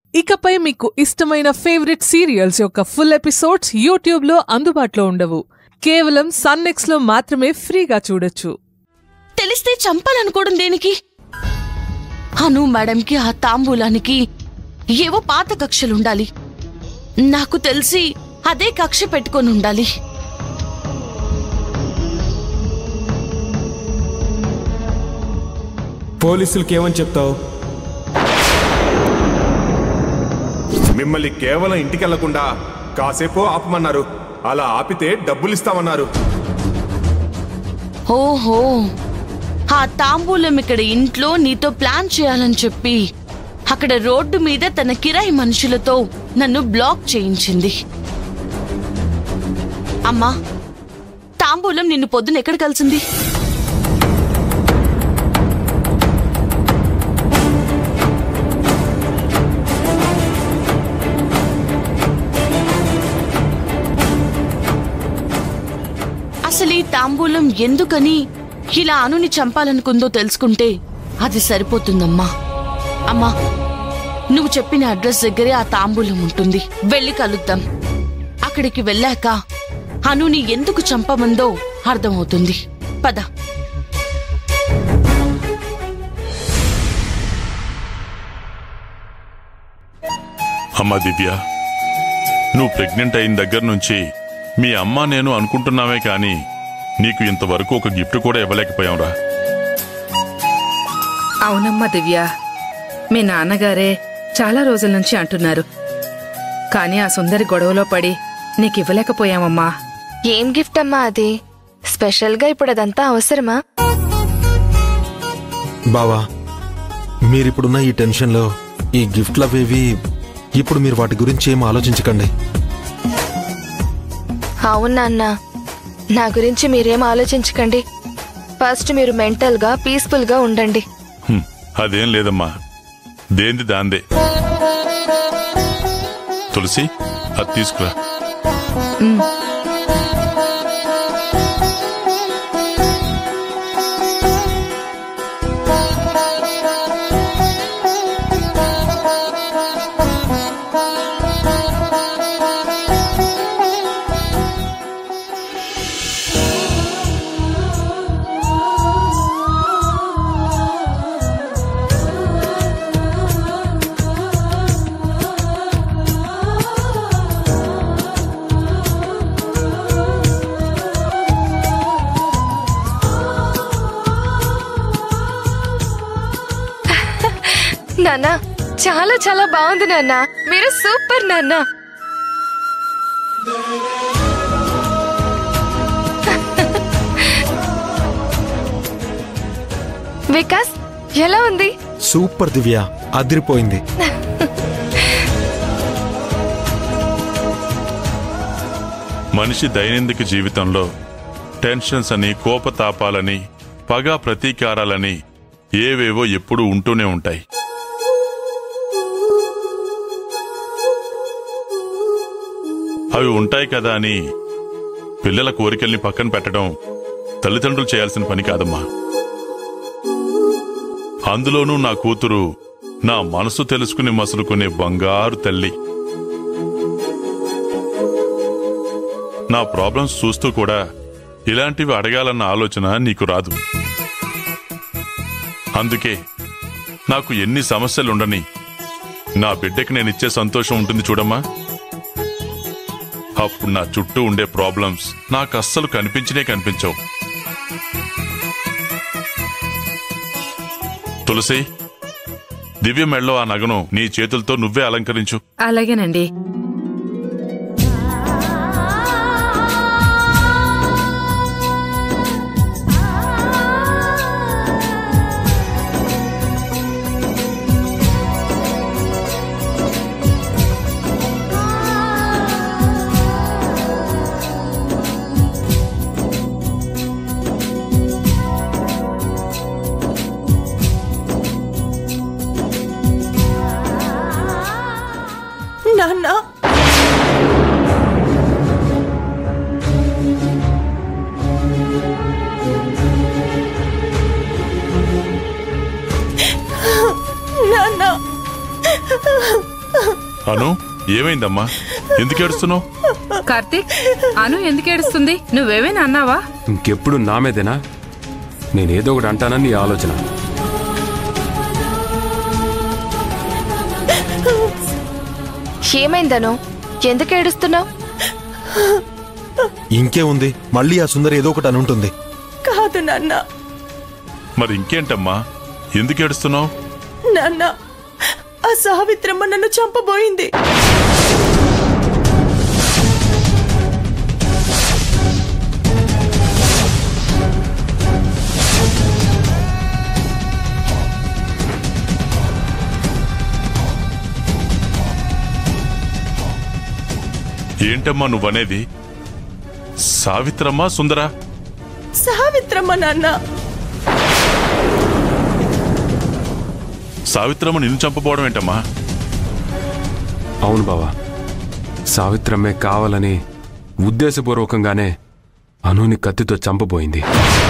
ఇకపై మీకు ఇష్టమైన ఫేవరెట్ సీరియల్స్ యొక్క ఫుల్ ఎపిసోడ్స్ యూట్యూబ్లో అందుబాటులో ఉండవు. కేవలం సన్నెక్స్లో మాత్రమే ఫ్రీగా చూడొచ్చు. తెలిస్తే చంపాలనుకోవడం దేనికి? అను మేడంకి ఆ తాంబూలానికి ఏవో పాత కక్షలుండాలి. నాకు తెలిసి అదే కక్ష పెట్టుకొని ఉండాలి. పోలీసులకి ఏమని చెప్తావు? మిమ్మల్ని కేవలం ఇంటికెళ్లకుండా కాసేపు ఆపమన్నారు. అలా ఆపితే డబ్బులిస్తామన్నారు. ఓహో, ఆ తాంబూలం ఇక్కడ ఇంట్లో నీతో ప్లాన్ చేయాలని చెప్పి అక్కడ రోడ్డు మీద తన కిరాయి మనుషులతో నన్ను బ్లాక్ చేయించింది. అమ్మా, తాంబూలం నిన్ను పొద్దున ఎక్కడ కలిసింది? అసలు ఈ తాంబూలం ఎందుకని ఇలా అనుని చంపాలనుకుందో తెలుసుకుంటే అది సరిపోతుందమ్మా. అమ్మా, నువ్వు చెప్పిన అడ్రస్ దగ్గరే ఆ తాంబూలం ఉంటుంది. వెళ్ళి కలుద్దాం. అక్కడికి వెళ్ళాక అనుని ఎందుకు చంపమందో అర్థమవుతుంది. పద. అమ్మా దివ్య, నువ్వు ప్రెగ్నెంట్ అయిన దగ్గర నుంచి మీ అమ్మ నేను అనుకుంటున్నామే కానీ నీకు ఇంతవరకు ఒక గిఫ్ట్ కూడా ఇవ్వలేకపోయాంరా. అవునమ్మా దివ్య, మీ నాన్నగారే చాలా రోజుల నుంచి అంటున్నారు. కానీ ఆ సుందరి గొడవలో పడి నీకివ్వలేకపోయామమ్మా. ఏం గిఫ్ట్ అమ్మా అది? స్పెషల్గా ఇప్పుడు అదంతా అవసరమా? బావా, మీరిప్పుడున్న ఈ టెన్షన్లో ఈ గిఫ్ట్లవేవి ఇప్పుడు మీరు వాటి గురించి ఏం ఆలోచించకండి. అవునా, నా గురించి మీరేం ఆలోచించకండి. ఫస్ట్ మీరు మెంటల్గా పీస్ఫుల్గా ఉండండి. అదేం లేదమ్మా, దేంది దాందే. తులసి, అది తీసుకురా. నాన్నా, చాలా చాలా బాగుంది నాన్నా. మీరు సూపర్ నాన్నా. వికాస్, ఎలా ఉంది? సూపర్ దివ్య, అదిరిపోయింది. మనిషి దైనందిక జీవితంలో టెన్షన్స్ అని, కోపతాపాలని, పగ ప్రతీకారాలని ఏవేవో ఎప్పుడూ ఉంటూనే ఉంటాయి. అవి ఉంటాయి కదా అని పిల్లల కోరికల్ని పక్కన పెట్టడం తల్లిదండ్రులు చేయాల్సిన పని కాదమ్మా. అందులోనూ నా కూతురు నా మనసు తెలుసుకుని మసులుకునే బంగారు తల్లి. నా ప్రాబ్లమ్స్ చూస్తూ కూడా ఇలాంటివి అడగాలన్న ఆలోచన నీకు రాదు. అందుకే నాకు ఎన్ని సమస్యలుండని నా బిడ్డకి నేనిచ్చే సంతోషం ఉంటుంది చూడమ్మా. అప్పుడు నా చుట్టూ ఉండే ప్రాబ్లమ్స్ నాకు అస్సలు కనిపించవు. తులసి, దివ్య మెళ్ళో ఆ నగను నీ చేతులతో నువ్వే అలంకరించు. అలాగేనండి. నాన్న, అను ఏమైందమ్మా? ఎందుకు ఏడుస్తున్నావు? కార్తీక్, అను ఎందుకు ఏడుస్తుంది? నువ్వేమైనా అన్నావా? ఇంకెప్పుడు నా మీదేనా? నేనేదో ఒకటి అంటానని నీ ఆలోచన. ఏమైందను? ఎందుకు ఏడుస్తున్నావు? ఇంకే ఉంది, మళ్ళీ ఆ సుందరి ఏదో ఒకటి అనుంటుంది. కాదు నాన్న. మరి ఇంకేంటమ్మా, ఎందుకు ఏడుస్తున్నావు? నాన్న, ఆ సావిత్రమ్మ నన్ను చంపబోయింది. ఏంటమ్మా నువ్వనేది? సావిత్రమ్మ సుందరా? సావిత్రమ్మ నాన్న. సావిత్రమ్మ నిన్ను చంపబోవడం ఏంటమ్మా? అవును బావా, సావిత్రమ్మే కావాలని ఉద్దేశపూర్వకంగానే అనుని కత్తితో చంపబోయింది.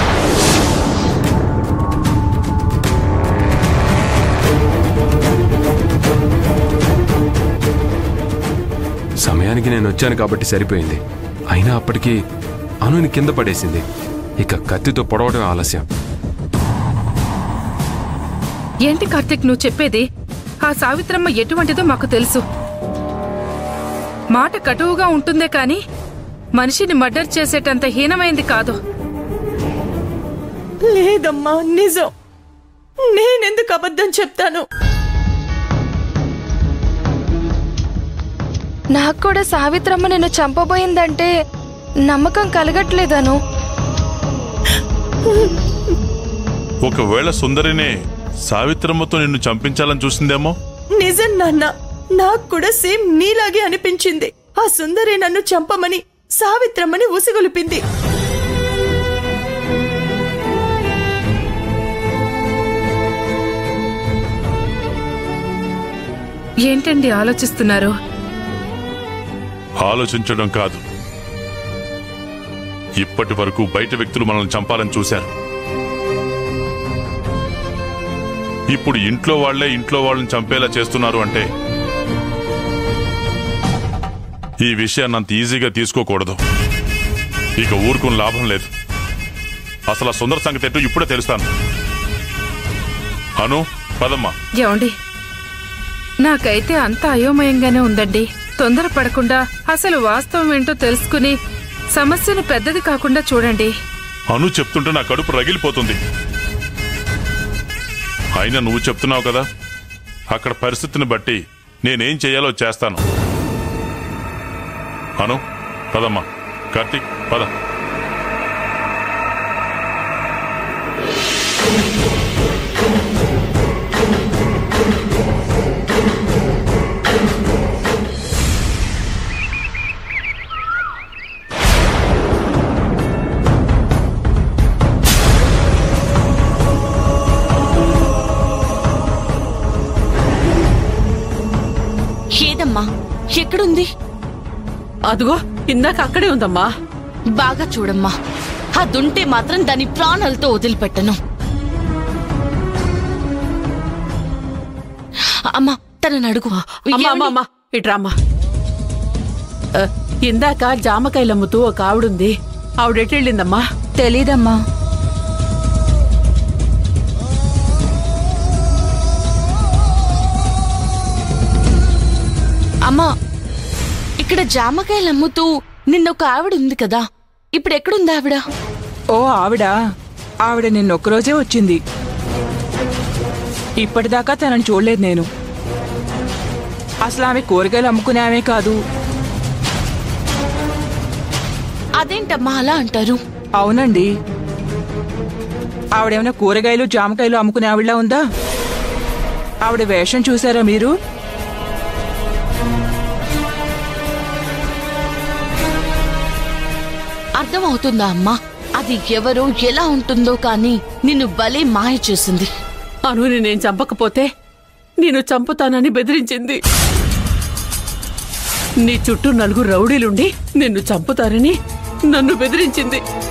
సమయానికి నేను వచ్చాను కాబట్టి సరిపోయింది. అయినా అప్పటికి అనుని కింద పడేసింది. ఇక కత్తితో పొడవడం ఆలస్యం. ఏంటి కార్తీక్ నువ్వు చెప్పేది? ఆ సావిత్రమ్మ ఎటువంటిదో మాకు తెలుసు. మాట కటువుగా ఉంటుందే కాని మనిషిని మర్డర్ చేసేటంత హీనమైంది కాదు. లేదమ్మా, నిజం. నేనెందుకు అబద్ధం చెప్తాను? నాకు కూడా సావిత్రమ్మ నిన్ను చంపబోయిందంటే నమ్మకం కలగట్లేదను. ఒకవేళ సుందరినే సావిత్రమ్మతో నిన్ను చంపించాలని చూసిందేమో? నిజం నాన్న, నాకు కూడా సేమ్ నీలాగే అనిపించింది. ఆ సుందరి నన్ను చంపమని సావిత్రమ్మని ఉసిగొలిపింది. ఏంటండి ఆలోచిస్తున్నారు? ఆలోచించడం కాదు, ఇప్పటి వరకు బయట వ్యక్తులు మనల్ని చంపాలని చూశారు. ఇప్పుడు ఇంట్లో వాళ్ళని చంపేలా చేస్తున్నారు అంటే ఈ విషయాన్ని అంత ఈజీగా తీసుకోకూడదు. ఇక ఊరుకుని లాభం లేదు. అసలు ఆ సుందర సంగతి ఎట్టు ఇప్పుడే తెలుస్తాను. అను, పదమ్మా. ఏమండి, నాకైతే అంత అయోమయంగానే ఉందండి. తొందరపడకుండా అసలు వాస్తవం ఏంటో తెలుసుకుని సమస్యను పెద్దది కాకుండా చూడండి. అను చెప్తుంటే నా కడుపు రగిలిపోతుంది. అయినా నువ్వు చెప్తున్నావు కదా, అక్కడ పరిస్థితిని బట్టి నేనేం చేయాలో చేస్తాను. అను, పదమ్మా. కార్తీక్, పద. ఏదమ్మా, ఎక్కడుంది? అదిగో ఇందాక అక్కడే ఉందమ్మా. బాగా చూడమ్మా, అదుంటే మాత్రం దాని ప్రాణాలతో వదిలిపెట్టను. అమ్మా, తనని అడుగు. అమ్మా, ఇట్రామ్మా. ఇందాక జామకాయలమ్ముతూ ఒక ఆవిడుంది. ఆవిడెటెళ్ళిందమ్మా? తెలీదమ్మా. అమ్మా, ఇక్కడ జామకాయలు అమ్ముతూ నిన్నొక ఆవిడ ఉంది కదా, ఇప్పుడు ఎక్కడుంది ఆవిడ? ఓ ఆవిడ నిన్నొక్కరోజే వచ్చింది. ఇప్పటిదాకా తనని చూడలేదు నేను. అసలు ఆమె కూరగాయలు అమ్ముకునే ఆమె కాదు. అదేంటమ్మా అలా అంటారు? అవునండి, ఆవిడేమైనా కూరగాయలు జామకాయలు అమ్ముకునే ఆవిడలా ఉందా? ఆవిడ వేషం చూసారా మీరు? అర్థమవుతుందా అమ్మా? అది ఎవరో ఎలా ఉంటుందో కానీ నిన్ను భలే మాయ చేసింది. అనుని నేను చంపకపోతే నేను చంపుతానని బెదిరించింది. నీ చుట్టూ 4 రౌడీలుండి నిన్ను చంపుతారని నన్ను బెదిరించింది.